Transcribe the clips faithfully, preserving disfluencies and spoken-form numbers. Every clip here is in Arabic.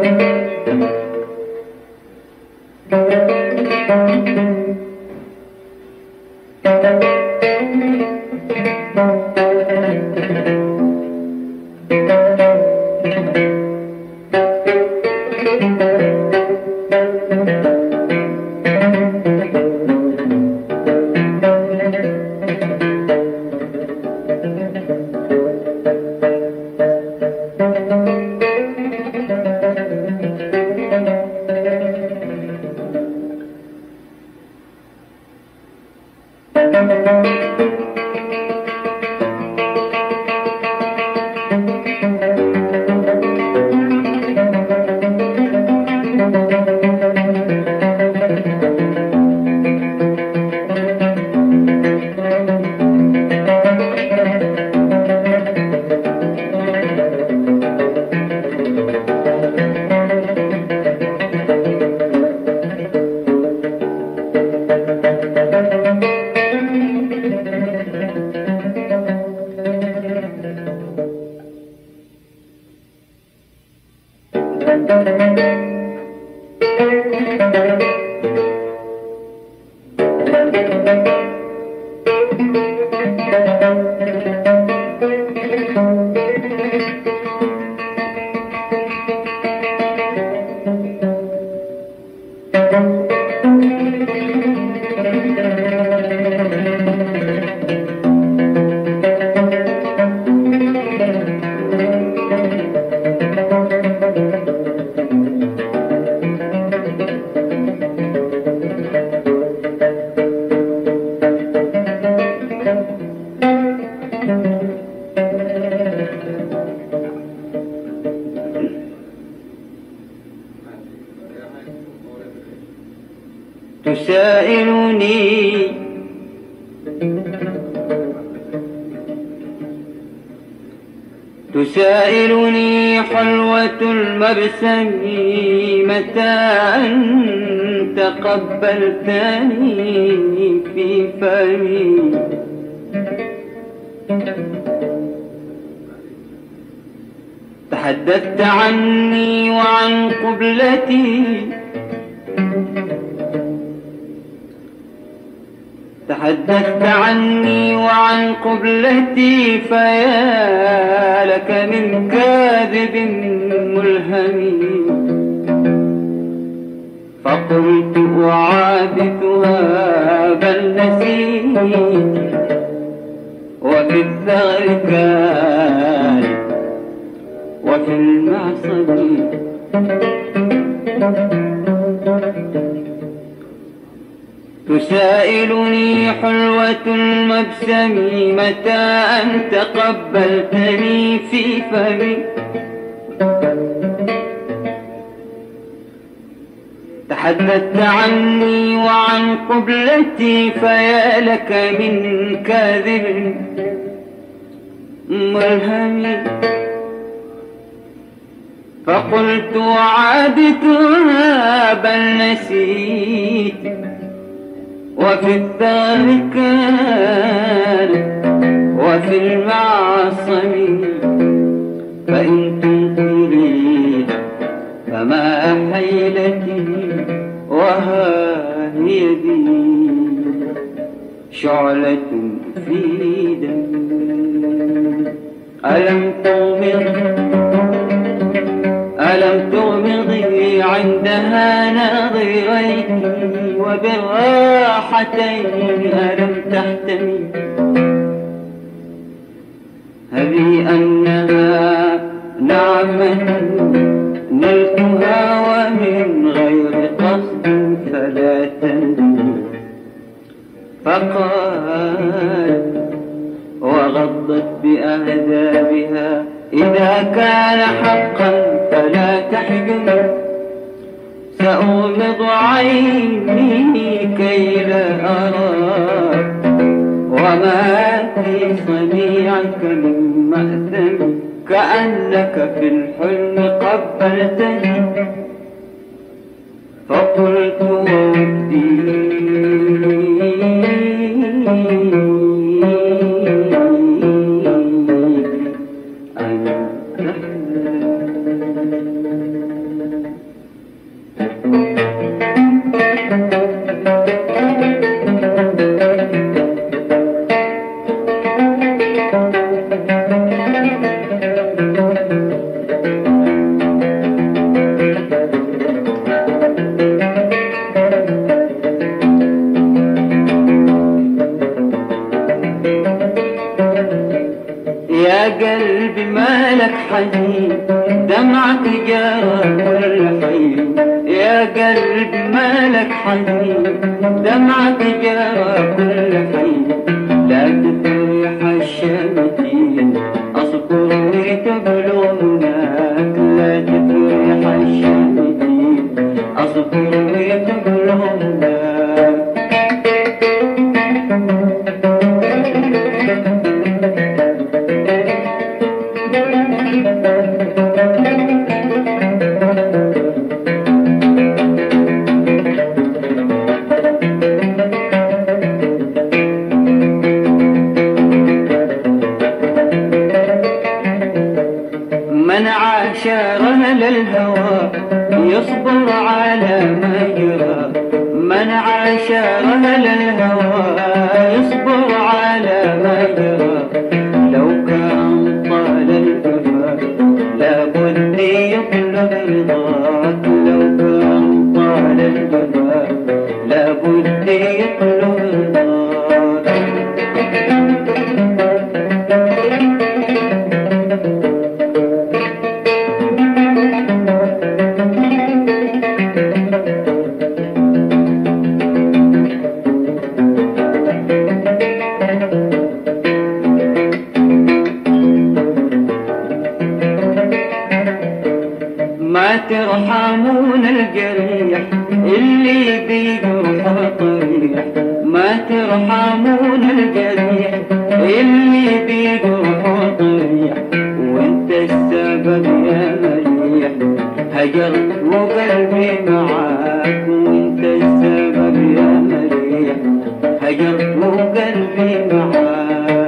تسائلني تسائلني حلوة المبسم متى أن تقبلتني في فمي، تحدثت عني وعن قبلتي تحدثت عني وعن قبلتي، فيا لك من كاذب ملهم، فقلت أعادتها بل نسيت، وفي الثغر كان وفي المعصم تسائلني حلوة المبسم متى أن تقبلتني في فمي، تحدثت عني وعن قبلتي، فيا لك من كاذب ملهم، فقلت وعادتها بل نسيت، وفي الثار كان وفي المعصم، فإن تنكري فما حيلتي، وها هي دي شعلة في دمي. ألم تغمض ألم تغمضي عندها ناظريك، وبالراحتين ألم تحتمي، هذه أنها نعمة نلتها ومن غير قصد فلا تندم. فقال وغضت بأهدابها إذا كان حقا فلا تحجم، سأغمض عيني كي لا أراك، وما في صنيعك من مأثم، كأنك في الحلم قبلتني، فقلت ودي مالك حزين دمعك جرى كل حين يا قلب مالك حزين دمعك جرى كل حين لا تفرح الشمتين أصبر لتبلغ هناك لا تفرح الشمتين أصبر لتبلغ هناك من عاشر أهل الهوى يصبر على ما جرى من عاشر أهل الهوى يصبر على ما جرى لو كان طال الجفا لابد يطلب رضاك لو كان طال الجفا لابد يطلب رضاك ما ترحمون الجريح اللي بيجرحه طريح ما ترحمون الجريح اللي بيجرحه طريح وانت السبب يا مليح هجرت وقلبي معاك وانت السبب يا مليح هجرت وقلبي معاك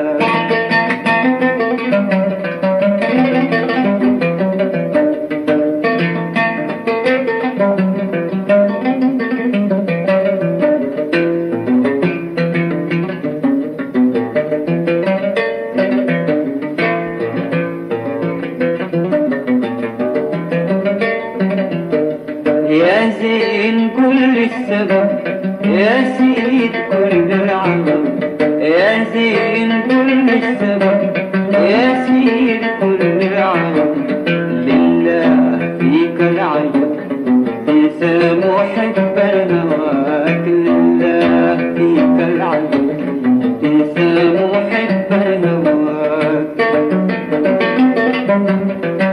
يا زين كل السبب يا سيد كل العظم يا زين كل السبب يا سيد كل العظم لله فيك العجب تنسى محب الهواك لله فيك العجب تنسى محب الهواك